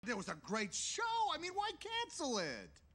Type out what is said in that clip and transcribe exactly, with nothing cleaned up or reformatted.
It was a great show. I mean, why cancel it?